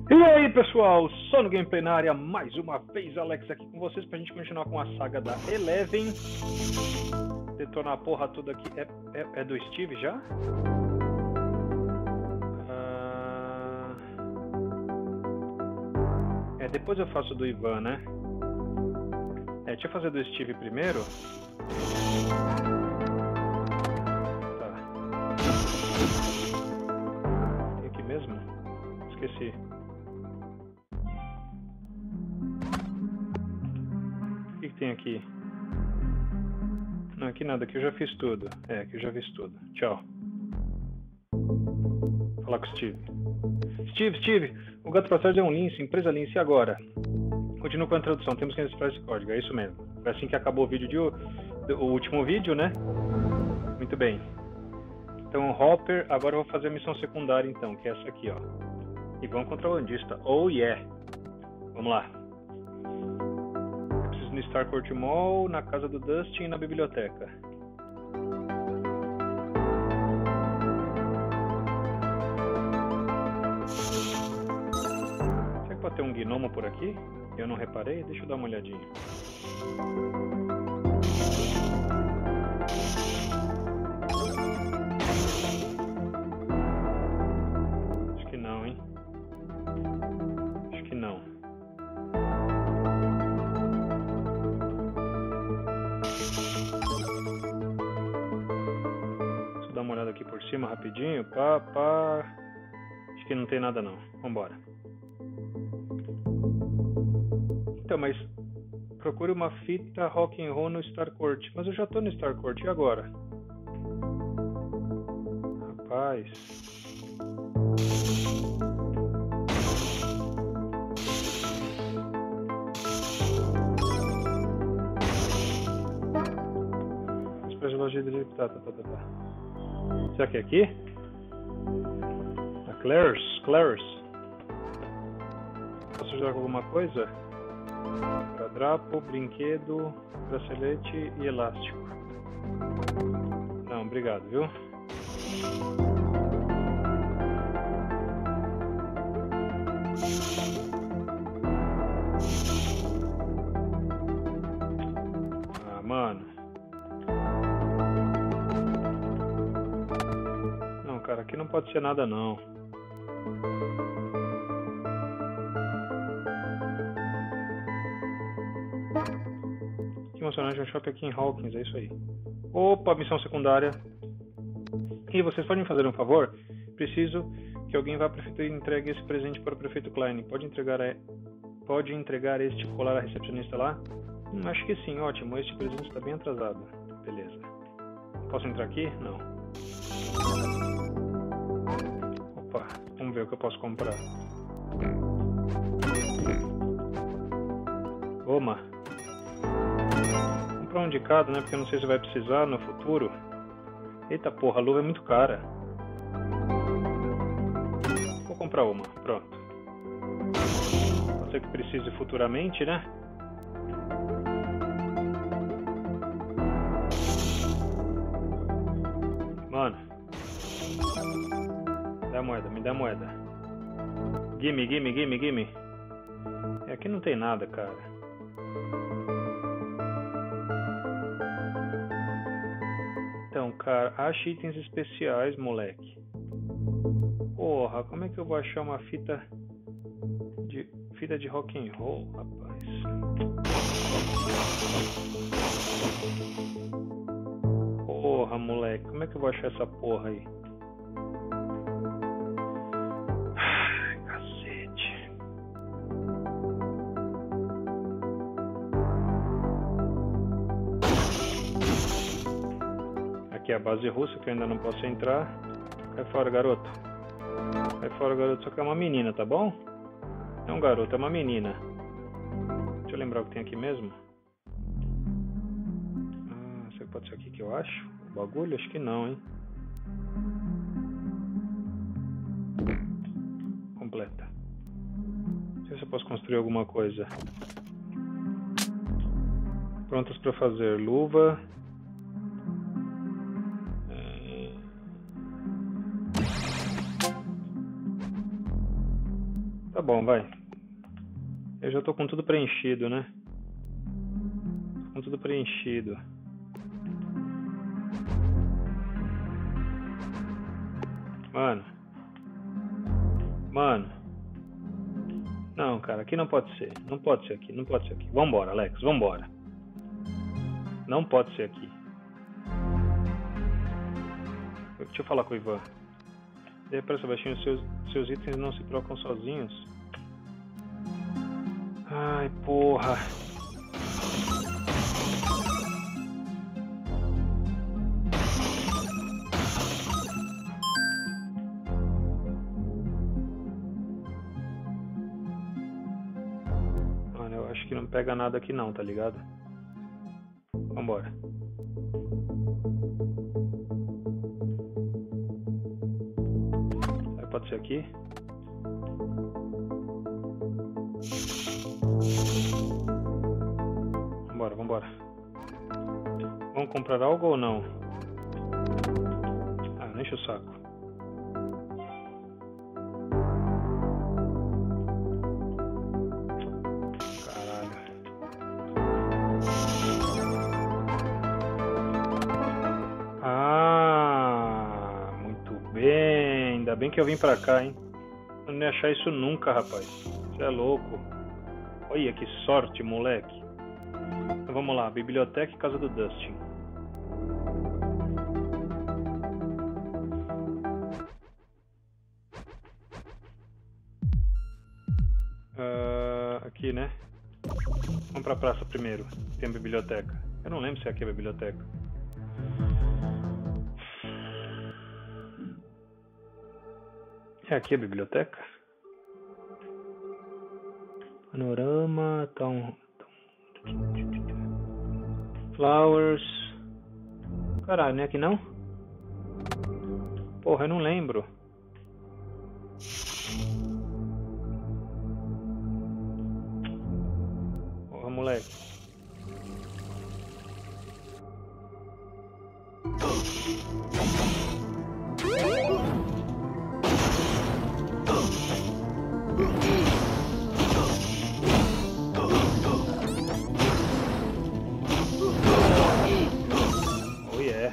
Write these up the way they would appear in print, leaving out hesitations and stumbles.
E aí pessoal, só no Gameplay na área, mais uma vez Alex aqui com vocês pra gente continuar com a saga da Eleven. Detonar a porra toda aqui. É do Steve já? Depois eu faço do Ivan, né? Deixa eu fazer do Steve primeiro. Tá. Tem aqui mesmo? Esqueci. O que tem aqui? Não, aqui nada, aqui eu já fiz tudo. Aqui eu já fiz tudo. Tchau. Vou falar com o Steve. Steve, o gato pra trás é um lince, empresa lince, e agora? Continuo com a introdução, temos que registrar esse código, é isso mesmo. Foi assim que acabou o vídeo o último vídeo, né? Muito bem. Então, Hopper, agora eu vou fazer a missão secundária então, que é essa aqui, ó. Ivan contrabandista, oh yeah! Vamos lá. Eu preciso no Starcourt Mall, na casa do Dustin e na biblioteca. Será que pode ter um gnomo por aqui? Eu não reparei? Deixa eu dar uma olhadinha. Acho que não, hein? Acho que não. Deixa eu dar uma olhada aqui por cima rapidinho. Acho que não tem nada não. Vambora. Então, mas procure uma fita rock and roll no Starcourt. Mas eu já tô no Starcourt, e agora? Rapaz. Espécie de loja de... Tá. Será que é aqui? A Claire's. Posso ajudar com alguma coisa? Drapo, brinquedo, bracelete e elástico. Não, obrigado, viu? Ah, mano. Não, cara, aqui não pode ser nada, não. Emocionante, um shopping aqui em Hawkins, é isso aí. Opa, missão secundária. E vocês podem me fazer um favor? Preciso que alguém vá à prefeitura e entregue esse presente para o prefeito Klein. Pode entregar este colar à recepcionista lá? Acho que sim, ótimo. Este presente está bem atrasado. Beleza. Posso entrar aqui? Não. Opa, vamos ver o que eu posso comprar. Oma. Comprar um de cada, né? Porque eu não sei se vai precisar no futuro. Eita porra, a luva é muito cara. Vou comprar uma, pronto. Pode ser que precise futuramente, né? Mano. Me dá moeda. Gimme. Aqui não tem nada, cara. Então, cara, acha itens especiais, moleque. Porra, como é que eu vou achar uma fita de rock and roll, rapaz? Porra, moleque, como é que eu vou achar essa porra aí? Ai, cacete. Aqui é a base russa, que eu ainda não posso entrar. Cai fora, garoto. Só que é uma menina, tá bom? É um garoto, é uma menina. Deixa eu lembrar o que tem aqui mesmo. Será que pode ser aqui que eu acho? O bagulho? Acho que não, hein? Completa. Não sei se eu posso construir alguma coisa. Prontas para fazer. Luva. Tá bom, vai. Eu já tô com tudo preenchido, né? Tô com tudo preenchido. Mano. Não, cara, aqui não pode ser. Não pode ser aqui, não pode ser aqui. Vambora, Alex, vambora. Não pode ser aqui. Deixa eu falar com o Ivan. Depressa, baixinho, seus itens não se trocam sozinhos. Ai, porra. Mano, eu acho que não pega nada aqui não, tá ligado? Vambora. Pode ser aqui? Vambora. Vamos comprar algo ou não? Ah, não enche o saco. Caralho. Ah, muito bem. Ainda bem que eu vim pra cá, hein? Eu não ia achar isso nunca, rapaz. Você é louco. Olha que sorte, moleque. Então vamos lá, biblioteca e casa do Dustin. Aqui, né? Vamos pra praça primeiro. Tem a biblioteca. Eu não lembro se é aqui a biblioteca. É aqui a biblioteca? Panorama, Flowers. Caralho, não é aqui não? Porra, eu não lembro. Porra, moleque. Oh yeah.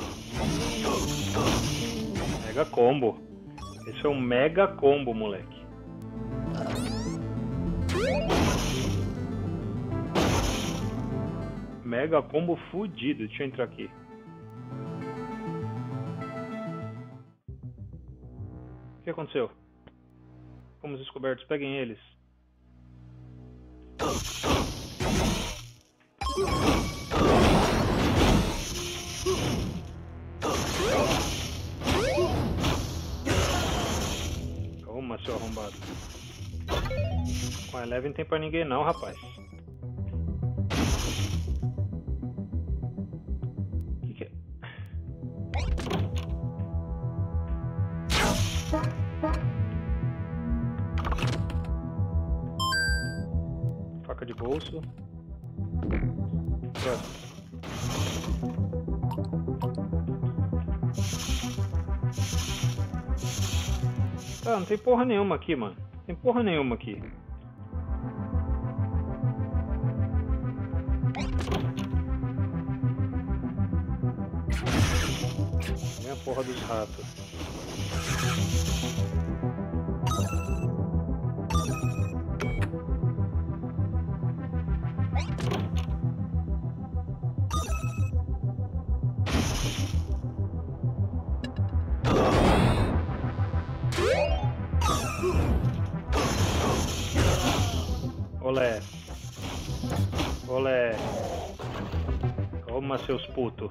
Mega combo. Esse é um mega combo, moleque. Mega combo fudido. Deixa eu entrar aqui. O que aconteceu? Fomos descobertos. Peguem eles. Calma, seu arrombado. Com a Eleven não tem pra ninguém não, rapaz. Que é? Faca de bolso. Próximo. Ah, não tem porra nenhuma aqui, mano. Tem porra nenhuma aqui. Vem a porra dos ratos. Olé. Olé. Toma, seus putos.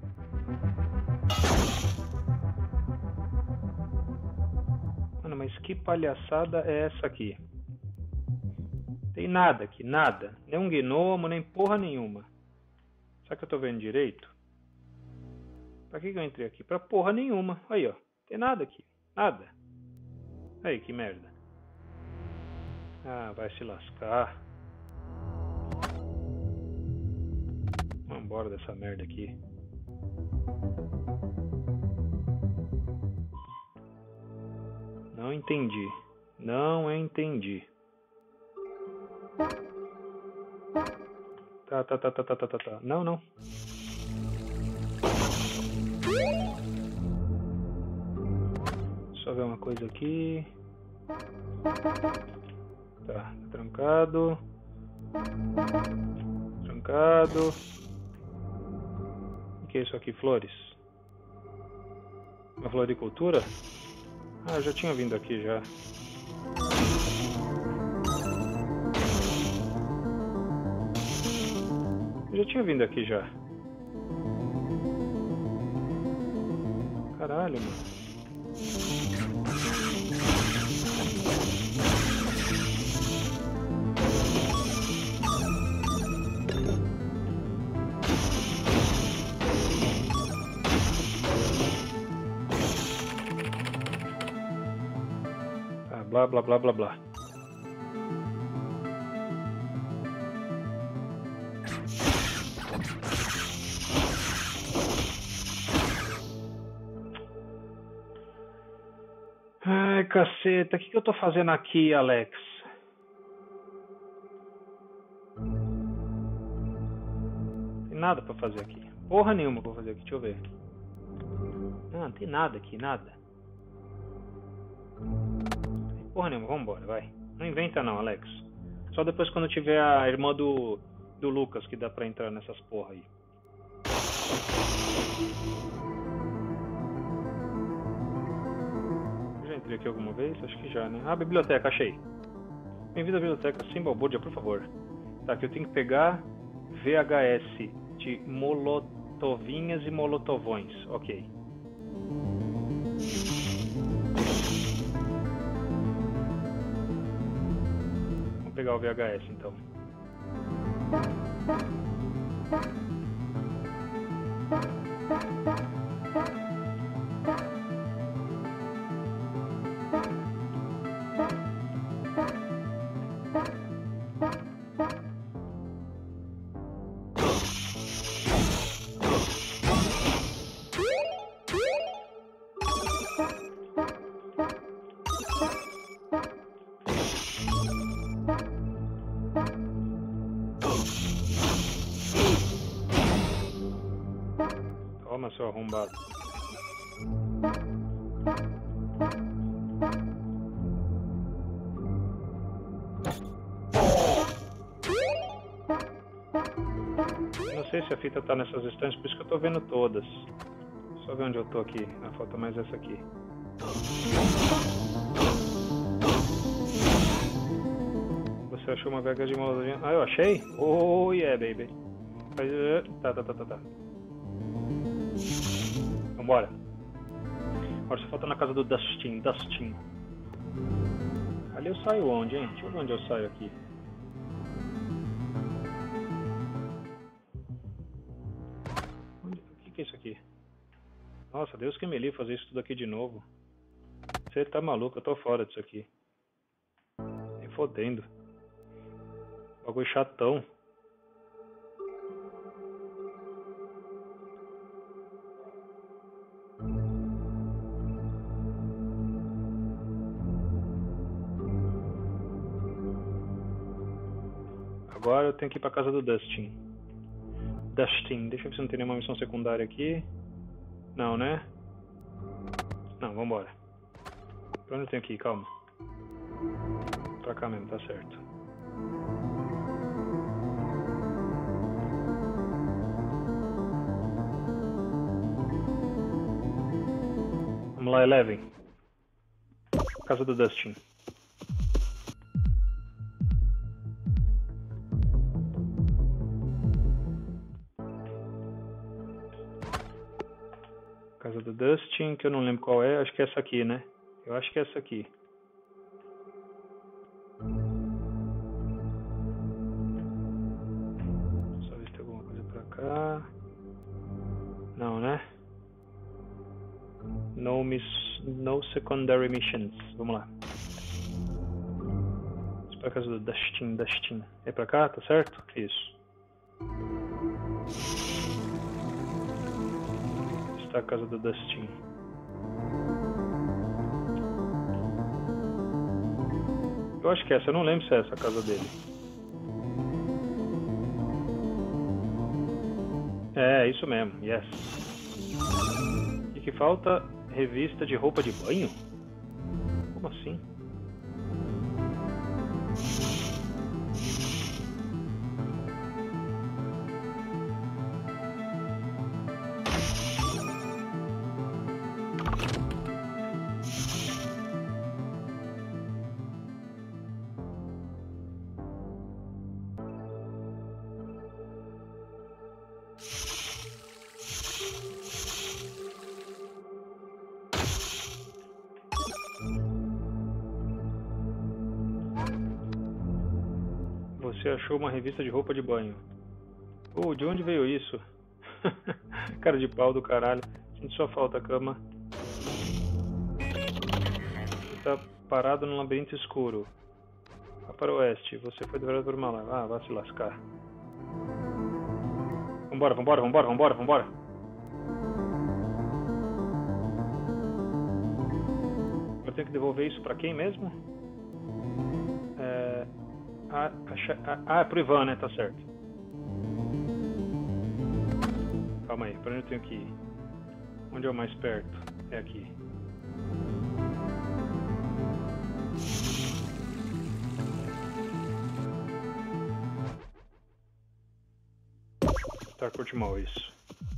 Mano, mas que palhaçada é essa aqui? Tem nada aqui, nada. Nem um gnomo, nem porra nenhuma. Será que eu tô vendo direito? Pra que eu entrei aqui? Pra porra nenhuma. Aí, ó. Tem nada aqui. Nada. Aí, que merda. Ah, vai se lascar. Vambora dessa merda aqui. Não entendi. Não entendi. Tá. Não. Só ver uma coisa aqui. Tá, trancado. O que é isso aqui? Flores? Uma floricultura? Ah, eu já tinha vindo aqui já. Caralho, mano. Tá, blá. Ai, caceta, o que eu tô fazendo aqui, Alex? Tem nada pra fazer aqui. Porra nenhuma pra fazer aqui, deixa eu ver. Não tem nada aqui, nada. Porra nenhuma, vambora, vai. Não inventa não, Alex. Só depois quando tiver a irmã do Lucas que dá pra entrar nessas porra aí. Já entrei aqui alguma vez? Acho que já, né? Ah, biblioteca, achei. Bem-vindo à biblioteca Simbalbúrdia, por favor. Tá, aqui eu tenho que pegar VHS de molotovinhas e molotovões. Ok. Vamos pegar o VHS então. Toma, seu arrombado. Não sei se a fita tá nessas estantes, por isso que eu tô vendo todas. Só ver onde eu tô aqui. Ah, falta mais essa aqui. Você achou uma VHS de molotovinha? Ah, eu achei? Oh, yeah, baby. Tá. Vambora. Agora só falta na casa do Dustin. Ali eu saio onde, hein? Deixa eu ver onde eu saio aqui. O que é isso aqui? Nossa, Deus que me livre fazer isso tudo aqui de novo. Você tá maluco, eu tô fora disso aqui. Nem fodendo. Bagulho chatão. Agora eu tenho que ir pra casa do Dustin. Deixa eu ver se não tem nenhuma missão secundária aqui. Não, né? Não, vambora. Pra onde eu tenho que ir? Calma. Pra cá mesmo, tá certo. Vamos lá, Eleven. Casa do Dustin. Casa do Dustin, que eu não lembro qual é, acho que é essa aqui, né? Eu acho que é essa aqui. Só ver se tem alguma coisa pra cá. Não, né? No secondary missions. Vamos lá. Vamos pra casa do Dustin. É pra cá, tá certo? Isso. Está a casa do Dustin. Eu acho que é essa, eu não lembro se é essa a casa dele. É, isso mesmo, yes. O que falta? Revista de roupa de banho? Como assim? Você achou uma revista de roupa de banho. Oh, de onde veio isso? Cara de pau do caralho. Sinto sua falta, cama. Você tá parado num labirinto escuro. Vá para o oeste. Você foi devorado por uma lava. Ah, vai se lascar. Vambora, vambora, vambora, vambora, vambora. Eu tenho que devolver isso pra quem mesmo? É pro Ivan, né? Tá certo. Calma aí, pra onde eu tenho que ir? Onde é o mais perto? É aqui. Tá, curte mal isso.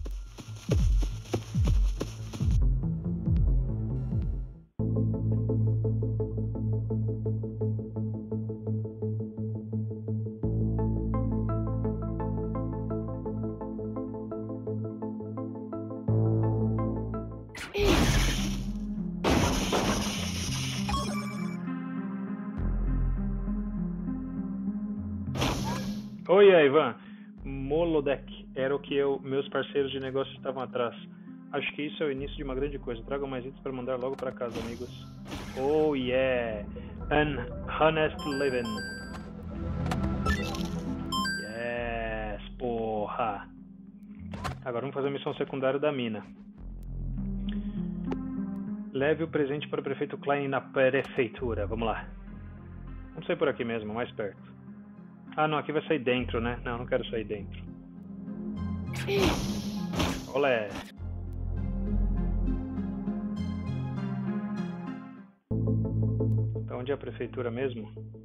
Oi, Ivan. Molodek era o que meus parceiros de negócio estavam atrás. Acho que isso é o início de uma grande coisa. Tragam mais itens para mandar logo para casa, amigos. Oh yeah, an honest living. Yes, porra. Agora vamos fazer a missão secundária da mina. Leve o presente para o prefeito Klein na prefeitura. Vamos lá. Vamos sair por aqui mesmo, mais perto. Ah, não, aqui vai sair dentro, né? Não, não quero sair dentro. Olé. Então, onde é a prefeitura mesmo?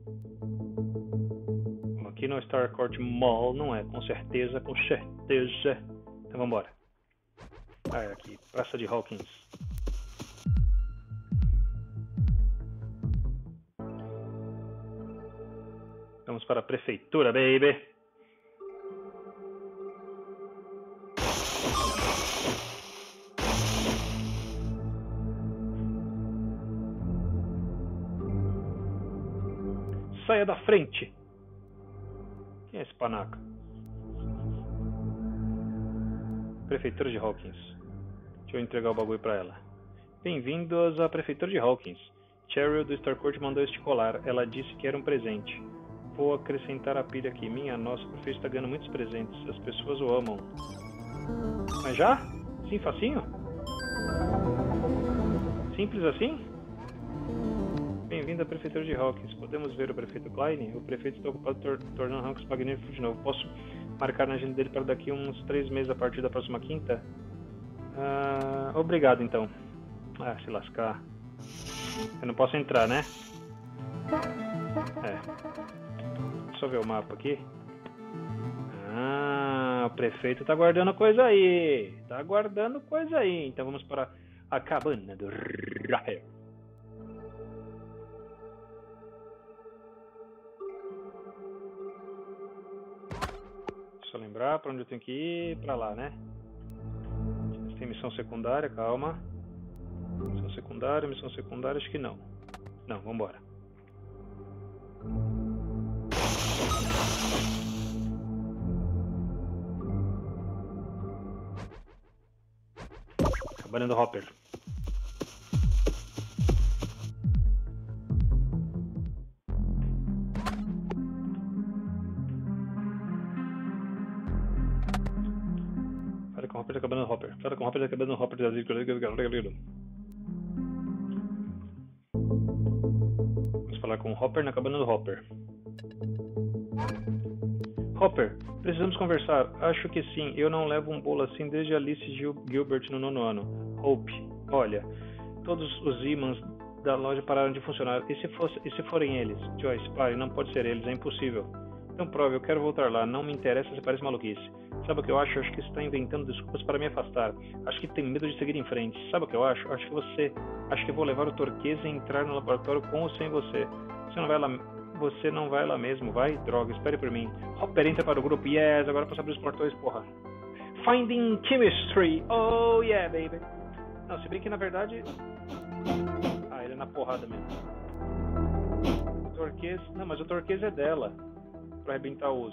Aqui no Starcourt Mall, não é? Com certeza, com certeza. Então, vamos embora. Ah, é aqui. Praça de Hawkins. Vamos para a prefeitura, baby. Saia da frente. Quem é esse panaca? Prefeitura de Hawkins. Deixa eu entregar o bagulho pra ela. Bem-vindos à prefeitura de Hawkins. Cheryl do Starcourt mandou este colar. Ela disse que era um presente. Vou acrescentar a pilha aqui. Minha nossa, o prefeito está ganhando muitos presentes. As pessoas o amam. Mas já? Sim, facinho? Simples assim? Bem-vindo à prefeitura de Hawkins. Podemos ver o prefeito Klein? O prefeito está ocupado tornando Hawkins magnífico de novo. Posso marcar na agenda dele para daqui uns 3 meses a partir da próxima quinta? Obrigado, então. Ah, se lascar. Eu não posso entrar, né? Deixa eu ver o mapa aqui. O prefeito tá guardando coisa aí. Tá guardando coisa aí. Então vamos para a cabana do Rapper. Deixa eu lembrar para onde eu tenho que ir. Para lá, né? Tem missão secundária, calma. Missão secundária, acho que não. Não, vambora. Cabana do Hopper. Fala com o Hopper da cabana do Hopper. Fala com o Hopper da cabana do Hopper. Vamos falar com o Hopper na cabana do Hopper. Hopper, precisamos conversar. Acho que sim. Eu não levo um bolo assim desde Alice Gilbert no 9º ano. Hope, olha, todos os ímãs da loja pararam de funcionar. E se forem eles? Joyce, pare, não pode ser eles, é impossível. Então prove, eu quero voltar lá. Não me interessa se parece maluquice. Sabe o que eu acho? Acho que está inventando desculpas para me afastar. Acho que tem medo de seguir em frente. Sabe o que eu acho? Acho que vou levar o Torquês e entrar no laboratório com ou sem você. Você não vai lá mesmo, vai? Droga, espere por mim. Hopper entra para o grupo. Yes, agora posso abrir os portões, porra. Finding Chemistry. Oh, yeah, baby. Não, se bem que na verdade... Ah, ele é na porrada mesmo. O Torquês... Não, mas o Torquês é dela. Pra arrebentar os...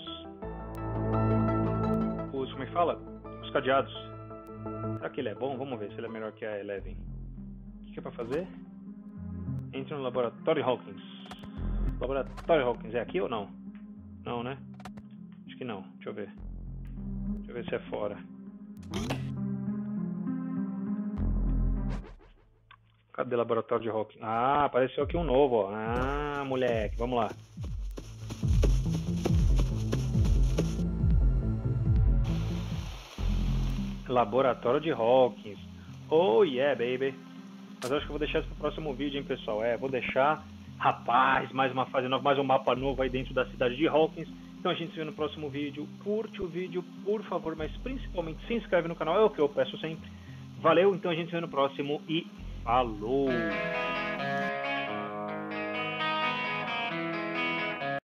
Como é que fala? Os cadeados. Será que ele é bom? Vamos ver se ele é melhor que a Eleven. O que é pra fazer? Entre no laboratório Hawkins. Laboratório Hawkins. É aqui ou não? Não, né? Acho que não. Deixa eu ver. Deixa eu ver se é fora. Cadê o laboratório de Hawkins? Ah, apareceu aqui um novo, ó. Ah, moleque. Vamos lá. Laboratório de Hawkins. Oh yeah, baby. Mas eu acho que eu vou deixar isso pro próximo vídeo, hein, pessoal. Vou deixar. Rapaz, mais uma fase nova, mais um mapa novo aí dentro da cidade de Hawkins. Então a gente se vê no próximo vídeo. Curte o vídeo, por favor, mas principalmente se inscreve no canal. É o que eu peço sempre. Valeu, então a gente se vê no próximo e falou!